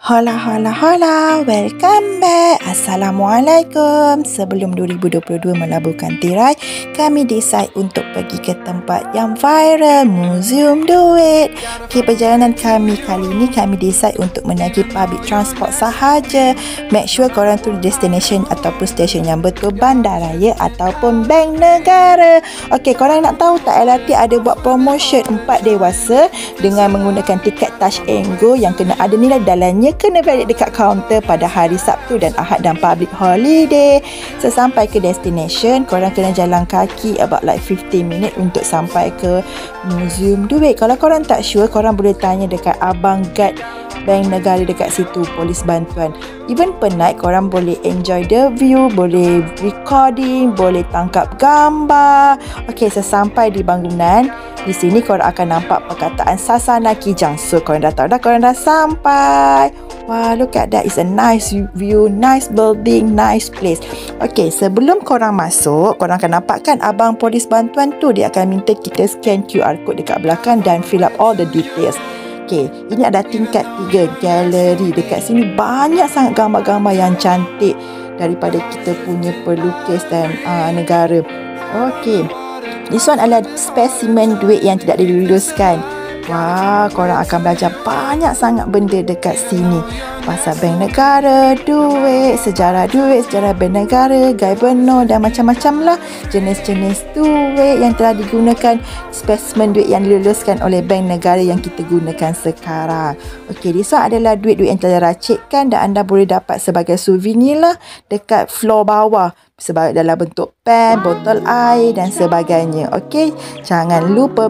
Hola, hola, hola. Welcome back. Assalamualaikum. Sebelum 2022 melabuhkan tirai, kami decide untuk pergi ke tempat yang viral, Museum Duit. Okay, perjalanan kami kali ini, kami decide untuk menaiki public transport sahaja. Make sure korang tu destination ataupun stesen yang betul, bandaraya ataupun bank negara. Okay, korang nak tahu tak LRT ada buat promotion 4 dewasa dengan menggunakan tiket Touch and Go yang kena ada nilai dalamnya, kena balik dekat kaunter pada hari Sabtu dan Ahad dan public holiday. Sesampai ke destination, korang kena jalan kaki about like 15 minit untuk sampai ke Museum Duit. Kalau korang tak sure, korang boleh tanya dekat abang guide bank negara dekat situ, polis bantuan. Even penat, korang boleh enjoy the view, boleh recording, boleh tangkap gambar. Okey, sesampai di bangunan, di sini korang akan nampak perkataan Sasana Kijang. So korang dah tahu dah, korang dah sampai. Wah, look at that. It's a nice view, nice building, nice place. Okay, sebelum korang masuk, korang akan nampak kan abang polis bantuan tu, dia akan minta kita scan QR code dekat belakang dan fill up all the details. Okay, ini ada tingkat 3 galeri. Dekat sini banyak sangat gambar-gambar yang cantik daripada kita punya pelukis dan negara. Okay, this one adalah spesimen duit yang tidak diluluskan. Wah, korang akan belajar banyak sangat benda dekat sini. Pasal bank negara, duit, sejarah bank negara, gaya benar dan macam-macam lah jenis-jenis duit yang telah digunakan, spesimen duit yang diluluskan oleh bank negara yang kita gunakan sekarang. Okey, this one adalah duit-duit yang telah diracikkan dan anda boleh dapat sebagai souvenir lah dekat floor bawah, sebagai dalam bentuk pen, botol air dan sebagainya. Okey, jangan lupa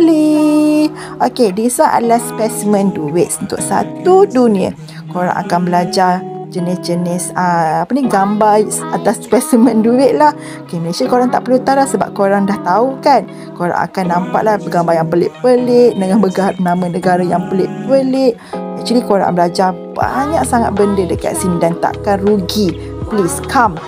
beli. Okey, this one adalah spesimen duit untuk satu dunia. Korang akan belajar jenis-jenis gambar atas spesimen duit lah. Okay, Malaysia korang tak perlu tahu sebab korang dah tahu kan. Korang akan nampak lah gambar yang pelik-pelik dengan nama negara yang pelik-pelik. Actually korang belajar banyak sangat benda dekat sini dan takkan rugi. Please come.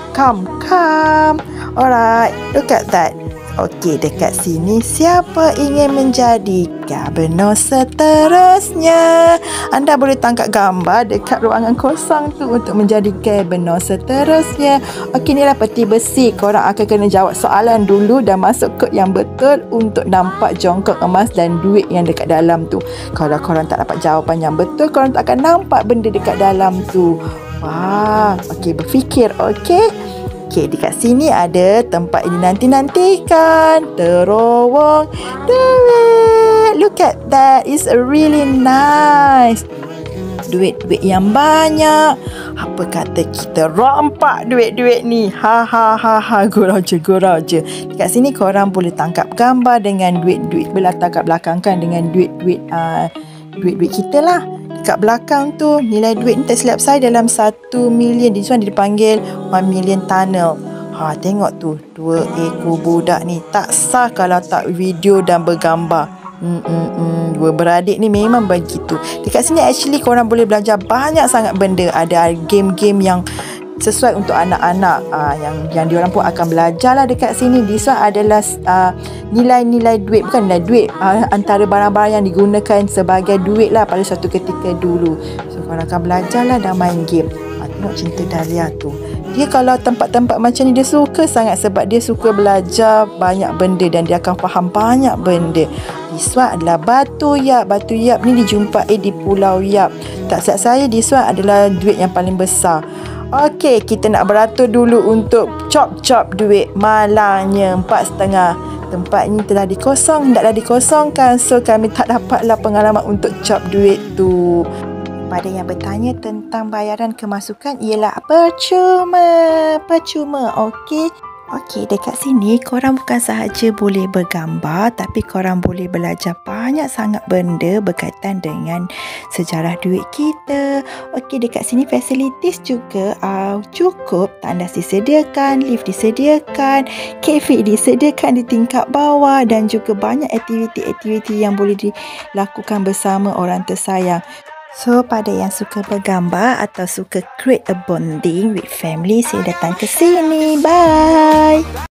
Alright, look at that. Okey, dekat sini siapa ingin menjadi gubernur seterusnya? Anda boleh tangkap gambar dekat ruangan kosong tu untuk menjadi gubernur seterusnya. Okey, inilah peti besi. Korang akan kena jawab soalan dulu dan masuk kod yang betul untuk nampak jongkok emas dan duit yang dekat dalam tu. Kalau korang tak dapat jawapan yang betul, korang tak akan nampak benda dekat dalam tu. Wah, okey, berfikir, okey? Okey, dekat sini ada tempat ini nanti-nantikan, terowong duit. Look at that, it's really nice. Duit-duit yang banyak. Apa kata kita rampak duit-duit ni? Gurau je. Dekat sini korang boleh tangkap gambar dengan duit-duit berlatar kat belakang kan, dengan duit-duit kita lah. Dekat belakang tu, nilai duit ni tak silap saya dalam 1 million. Di sana dipanggil 1 million tunnel. Tengok tu, 2 ekor budak ni. Tak sah kalau tak video dan bergambar. Dua beradik ni memang begitu. Dekat sini actually korang boleh belajar banyak sangat benda. Ada game-game yang sesuai untuk anak-anak, yang diorang pun akan belajar lah dekat sini. This one adalah nilai-nilai duit, bukan nilai duit, antara barang-barang yang digunakan sebagai duit lah pada suatu ketika dulu. So korang akan belajar lah dan main game. Tengok Cinta Dahlia tu, dia kalau tempat-tempat macam ni dia suka sangat sebab dia suka belajar banyak benda dan dia akan faham banyak benda. This one adalah Batu Yap. Batu Yap ni dijumpai di Pulau Yap. Tak silap saya, this one adalah duit yang paling besar. Okey, kita nak beratur dulu untuk chop duit. Malangnya 4.5. Tempat ini telah dikosongkan. So kami tak dapatlah pengalaman untuk chop duit tu. Pada yang bertanya tentang bayaran kemasukan, ialah percuma. Okey, dekat sini korang bukan sahaja boleh bergambar, tapi korang boleh belajar banyak sangat benda berkaitan dengan sejarah duit kita. Okey, dekat sini facilities juga cukup. Tandas disediakan, lift disediakan, kafe disediakan di tingkat bawah dan juga banyak aktiviti-aktiviti yang boleh dilakukan bersama orang tersayang. So, pada yang suka bergambar atau suka create a bonding with family, saya datang ke sini. Bye!